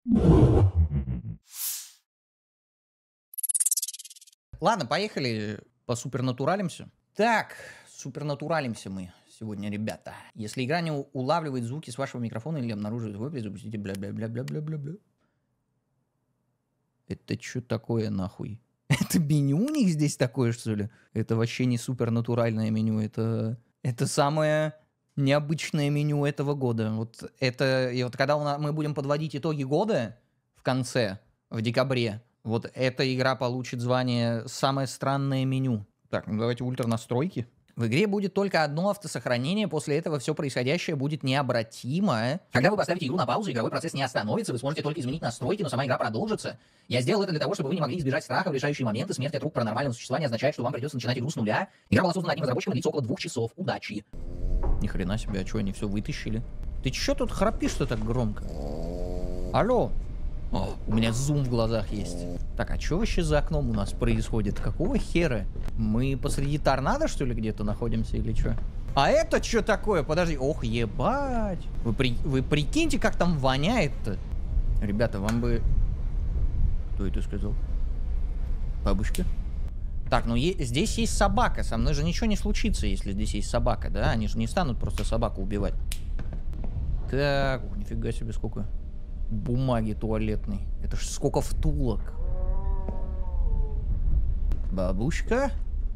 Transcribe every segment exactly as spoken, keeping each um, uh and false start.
Ладно, поехали по супернатуралимся. Так, супернатуралимся мы сегодня, ребята. Если игра не улавливает звуки с вашего микрофона или обнаруживает звуки, запустите бля-бля-бля-бля-бля-бля-бля. Это что такое нахуй? Это меню у них здесь такое, что ли? Это вообще не супернатуральное меню, это... Это самое необычное меню этого года. Вот это... И вот когда у нас, мы будем подводить итоги года в конце, в декабре, вот эта игра получит звание «Самое странное меню». Так, ну давайте ультра настройки. В игре будет только одно автосохранение, после этого все происходящее будет необратимо. Когда вы поставите игру на паузу, игровой процесс не остановится, вы сможете только изменить настройки, но сама игра продолжится. Я сделал это для того, чтобы вы не могли избежать страха в решающие моменты. Смерть от рук паранормального существа не означает, что вам придется начинать игру с нуля. Игра была создана одним разработчиком, длится около двух часов. Удачи. Ни хрена себе, а что, они все вытащили? Ты чё тут храпишь-то так громко? Алло? О, у меня зум в глазах есть. Так, а что вообще за окном у нас происходит? Какого хера? Мы посреди торнадо, что ли, где-то находимся или что? А это что такое? Подожди. Ох, ебать. Вы, при... Вы прикиньте, как там воняет-то. Ребята, вам бы... Кто это сказал? Бабушка? Так, ну е... здесь есть собака. Со мной же ничего не случится, если здесь есть собака, да? Они же не станут просто собаку убивать. Так, ух, нифига себе, сколько... бумаги туалетной. Это ж сколько втулок. Бабушка?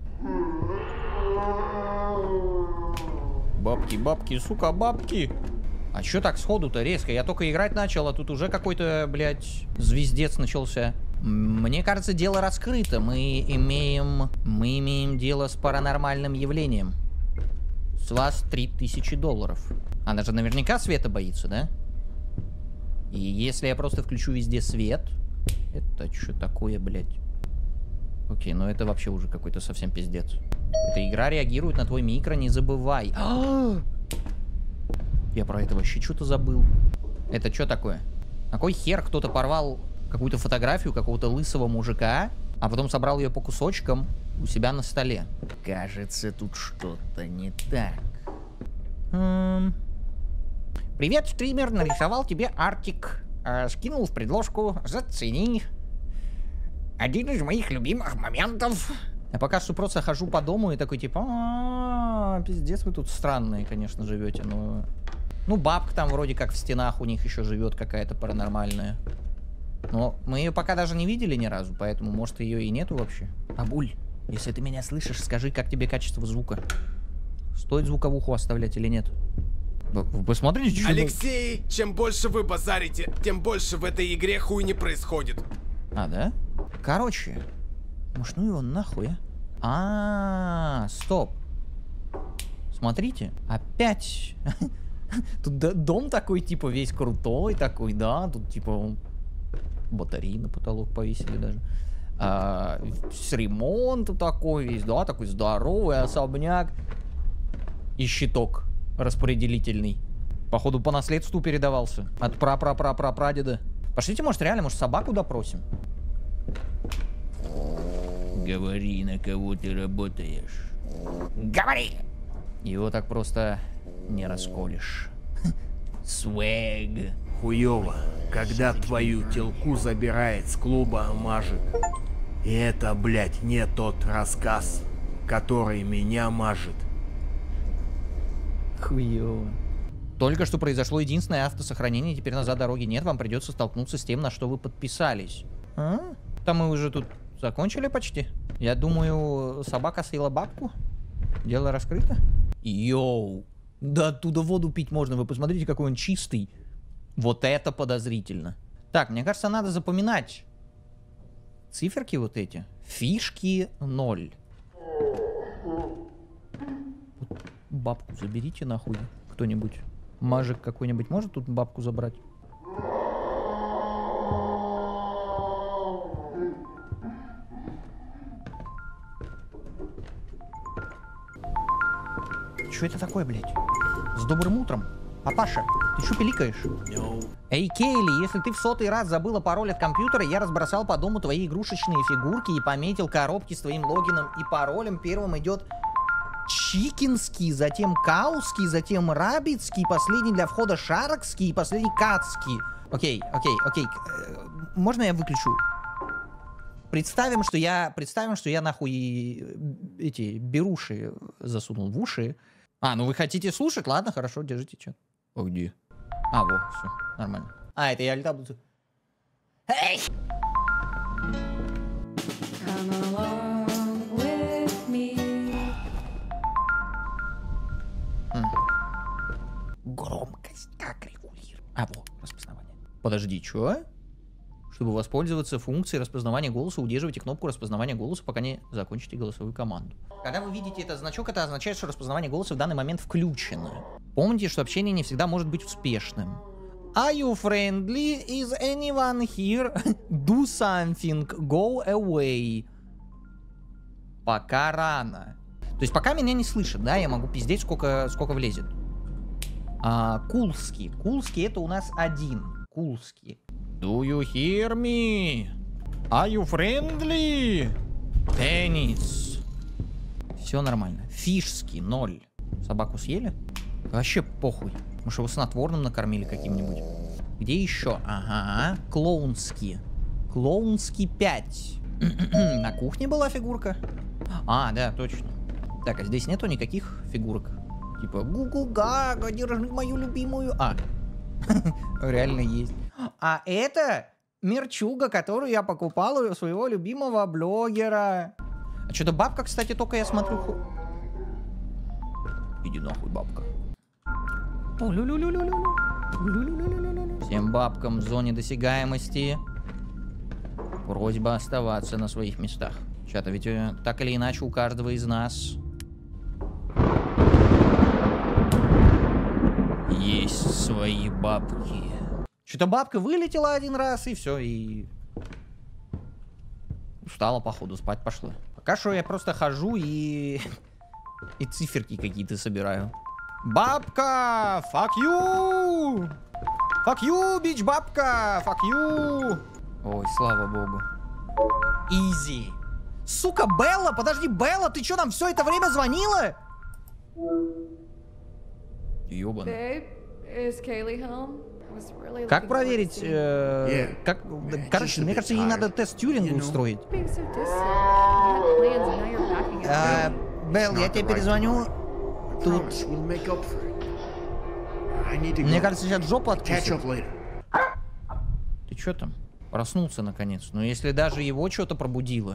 Бабки, бабки, сука, бабки. А чё так сходу-то резко? Я только играть начал, а тут уже какой-то, блядь, звездец начался. Мне кажется, дело раскрыто. Мы имеем... Мы имеем дело с паранормальным явлением. С вас три тысячи долларов. Она же наверняка света боится, да? И если я просто включу везде свет... Это что такое, блядь? Окей, ну это вообще уже какой-то совсем пиздец. Эта игра реагирует на твой микро, не забывай. А-а-а! Я про это вообще что-то забыл. Это что такое? На кой хер кто-то порвал какую-то фотографию какого-то лысого мужика, а потом собрал ее по кусочкам у себя на столе? Кажется, тут что-то не так. М-м- Привет, стример, нарисовал тебе артик. Э, скинул в предложку, зацени. Один из моих любимых моментов. Я пока что просто хожу по дому и такой типа, а, пиздец, вы тут странные, конечно, живете, но... Ну, бабка там вроде как в стенах у них еще живет какая-то паранормальная. Но мы ее пока даже не видели ни разу, поэтому, может, ее и нету вообще. Бабуль, если ты меня слышишь, скажи, как тебе качество звука. Стоит звуковуху оставлять или нет? Вы посмотрите, что... Алексей, чем больше вы базарите, тем больше в этой игре хуй не происходит. А, да? Короче, может, ну его нахуй, а? А, стоп. Смотрите, опять... Тут дом такой, типа, весь крутой такой, да? Тут, типа, батареи на потолок повесили даже. А, с ремонтом такой весь, да? Такой здоровый особняк. И щиток распределительный. Походу, по наследству передавался. От пра-пра-пра-пра-прадеда. Пошлите, может, реально, может, собаку допросим? Говори, на кого ты работаешь. Говори! Его так просто не расколешь. Свэг. Хуёво, когда твою телку забирает с клуба мажик. И это, блядь, не тот рассказ, который меня мажет. Хуёво. Только что произошло единственное автосохранение, теперь назад дороги нет, вам придется столкнуться с тем, на что вы подписались. А? Там мы уже тут закончили почти. Я думаю, собака съела бабку. Дело раскрыто. Йоу. Да оттуда воду пить можно, вы посмотрите, какой он чистый. Вот это подозрительно. Так, мне кажется, надо запоминать циферки вот эти. Фишки ноль. Бабку заберите нахуй кто-нибудь. Мажик какой-нибудь может тут бабку забрать? Что это такое, блядь? С добрым утром. Папаша, ты что пиликаешь? No. Эй, Кейли, если ты в сотый раз забыла пароль от компьютера, я разбросал по дому твои игрушечные фигурки и пометил коробки с твоим логином и паролем. Первым идет чикинский, затем кауский, затем рабицкий, последний для входа шаркский и последний кацкий. Окей, окей, окей. Можно я выключу? Представим, что я, представим, что я нахуй эти беруши засунул в уши. А, ну вы хотите слушать? Ладно, хорошо, держите чат. О, где? А, вот, все, нормально. А, это я летал. Эй! Громкость как регулировать? А, вот, распознавание. Подожди, чё? Чтобы воспользоваться функцией распознавания голоса, удерживайте кнопку распознавания голоса, пока не закончите голосовую команду. Когда вы видите этот значок, это означает, что распознавание голоса в данный момент включено. Помните, что общение не всегда может быть успешным. Are you friendly? Is anyone here? Do something. Go away. Пока рано. То есть пока меня не слышат, да, я могу пиздеть сколько, сколько влезет. А, Кулский. Кулский это у нас один. Кулский. Do you hear me? Are you friendly? Теннис. Все нормально. Фишский, ноль. Собаку съели? Вообще похуй. Может, его снотворным накормили каким-нибудь? Где еще? Ага. Клоунский. Клоунский пять. На кухне была фигурка? А, да, точно. Так, а здесь нету никаких фигурок. Типа, Гугу Гага, держи мою любимую. А, реально есть. А это мерчуга, которую я покупал у своего любимого блогера. А что-то бабка, кстати, только я смотрю... Ху... Иди нахуй, бабка. Всем бабкам в зоне досягаемости просьба оставаться на своих местах. Чё-то ведь так или иначе у каждого из нас есть свои бабки. Что-то бабка вылетела один раз, и все, и... Устала, походу, спать пошла. Пока что я просто хожу и... и циферки какие-то собираю. Бабка! Fuck you! Fuck you, бич, бабка! Fuck you! Ой, слава богу. Изи. Сука, Белла, подожди, Белла, ты что, нам все это время звонила? Ёбаный. Как проверить, э, как, короче, мне кажется, ей надо тест Тьюринга устроить. А, Белл, я тебе перезвоню. Тут... Мне кажется, сейчас жопу откусит. Ты чё там? Проснулся наконец. Но если даже его что-то пробудило.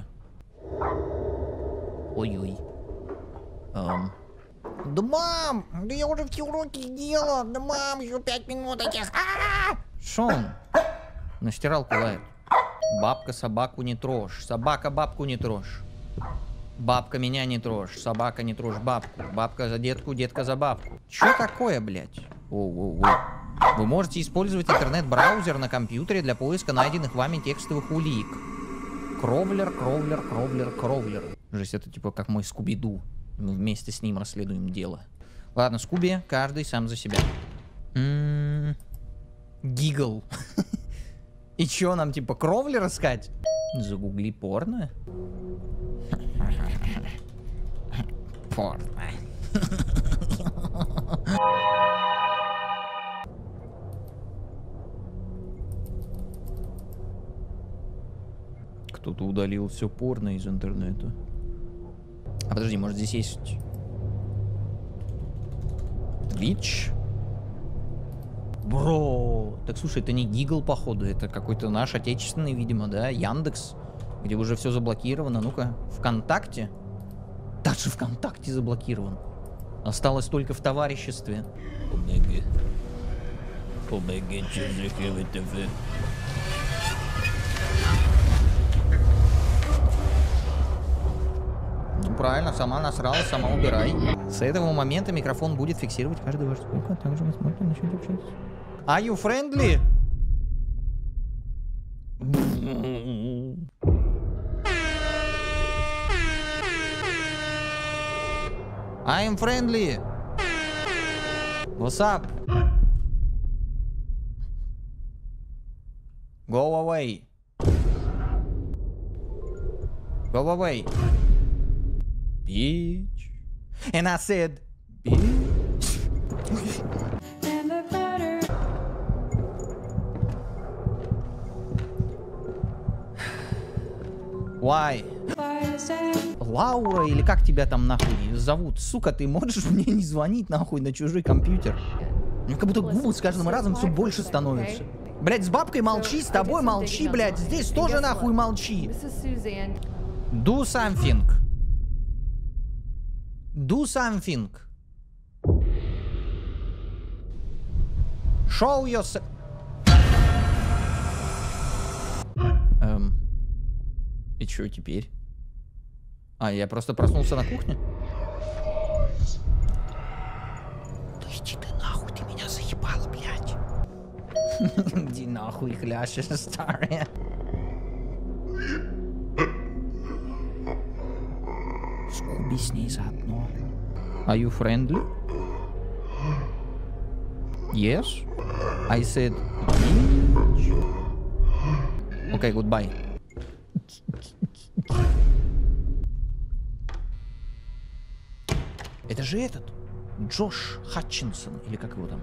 Ой-ой. Um. Да мам! Да я уже все уроки сделала! Да мам, еще пять минут этих! Шо он? На стиралку лает. Бабка собаку не трожь. Собака бабку не трожь. Бабка меня не трожь. Собака не трожь бабку. Бабка за детку, детка за бабку. Чё такое, блядь? Оу-оу-оу. Вы можете использовать интернет-браузер на компьютере для поиска найденных вами текстовых улик. Кровлер, кровлер, кровлер, кровлер. Жесть, это типа как мой Скуби-Ду. Мы вместе с ним расследуем дело. Ладно, Скуби, каждый сам за себя. М-м-м. Гигл. И чё нам, типа, кровлер искать? Загугли порно. Порно. Кто-то удалил все порно из интернета. А подожди, может здесь есть Twitch? Бро, так слушай, это не Гигл, походу, это какой-то наш отечественный, видимо, да, Яндекс, где уже все заблокировано. Ну-ка, ВКонтакте. Даже ВКонтакте заблокирован. Осталось только в товариществе. Омега. Омега, ТВ. Ну правильно, сама насрала, сама убирай. С этого момента микрофон будет фиксировать каждый ваш звук, а также вы сможете начать общаться. Are you friendly? I am friendly. What's up? Go away. Go away. Bitch. And I said, bitch. Why? Лаура или как тебя там нахуй зовут? Сука, ты можешь мне не звонить нахуй на чужой компьютер? Мне как будто губы с каждым разом все больше становятся. Блять, с бабкой молчи, с тобой молчи, блять, здесь тоже нахуй молчи. Do something. Do something. Show yourself. Эм. И чё теперь? А, я просто проснулся на кухне? Да иди ты нахуй, ты меня заебала, блядь. Иди нахуй, хляща старая. Скуби с ней заодно. Are you friendly? Yes? I said... Okay, goodbye. Это же этот, Джош Хатчинсон, или как его там?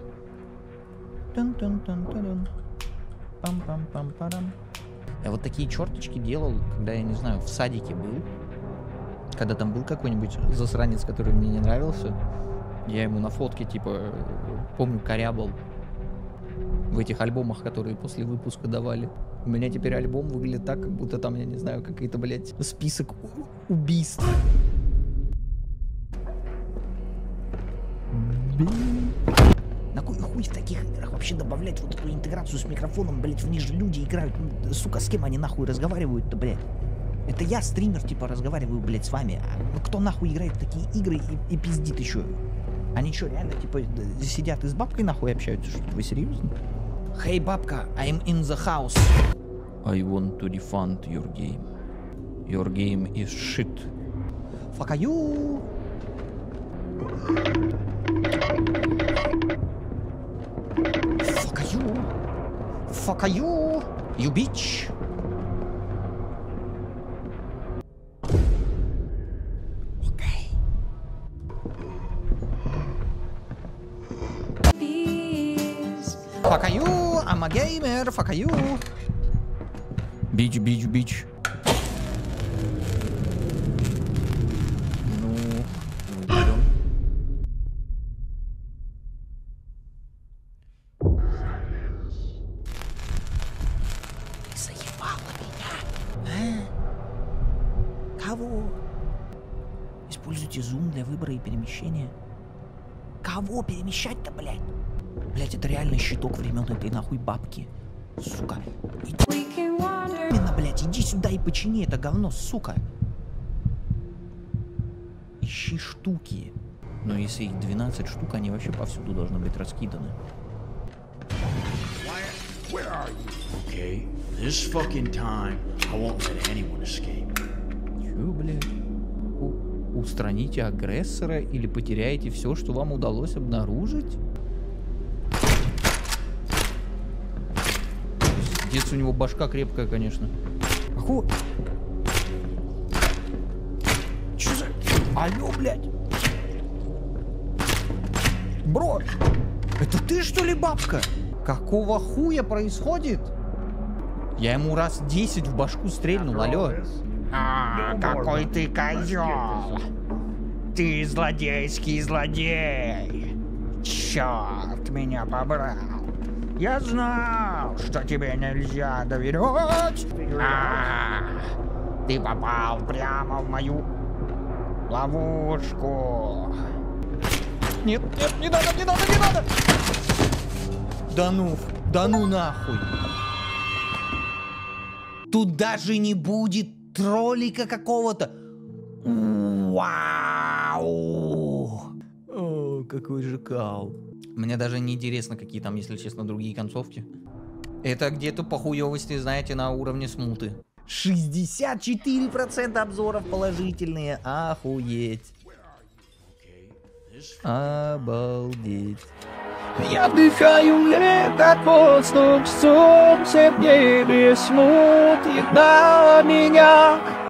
Пам-пам-пам-парам. Я вот такие черточки делал, когда, я не знаю, в садике был. Когда там был какой-нибудь засранец, который мне не нравился. Я ему на фотке, типа, помню, корябал. В этих альбомах, которые после выпуска давали. У меня теперь альбом выглядит так, как будто там, я не знаю, какой-то, блядь, список убийств. На кой хуй в таких играх вообще добавлять вот эту интеграцию с микрофоном, блять, в них же люди играют. Ну, сука, с кем они нахуй разговаривают-то, блядь? Это я, стример, типа, разговариваю, блядь, с вами. А кто нахуй играет в такие игры и, и пиздит еще? Они что, реально, типа, сидят и с бабкой нахуй общаются? Что, вы серьезно? Hey, бабка, I'm in the house. I want to refund your game. Your game is shit. Fuck you. Fuck you. Fuck you. You bitch. Okay. Fuck you. I'm a gamer. Fuck you. Bitch, bitch, bitch. Кого? Используйте зум для выбора и перемещения. Кого перемещать-то, блядь? Блядь, это реально щиток времен этой нахуй бабки. Сука. Иди... Именно, блядь, иди сюда и почини это говно, сука. Ищи штуки. Но если их двенадцать штук, они вообще повсюду должны быть раскиданы. Where are you? Okay, this fucking time, I won't let anyone escape. Чё, блядь? У устраните агрессора или потеряете все, что вам удалось обнаружить? Пиздец, у него башка крепкая, конечно. Оху... Чё за... Алло, блядь! Бро! Это ты, что ли, бабка? Какого хуя происходит? Я ему раз десять в башку стрельнул, алло. А, какой ты козел! Ты злодейский злодей! Черт меня побрал! Я знал, что тебе нельзя доверять! А, ты попал прямо в мою ловушку! Нет, нет, не надо, не надо, не надо! Да ну, да ну нахуй! Тут даже не будет троллика какого-то. Вау! О, какой же кал. Мне даже не интересно, какие там, если честно, другие концовки. Это где-то по хуёвости, знаете, на уровне смуты. шестьдесят четыре процента обзоров положительные. Охуеть. Обалдеть. Я вдыхаю этот воздух, солнце в небе смотрит на меня.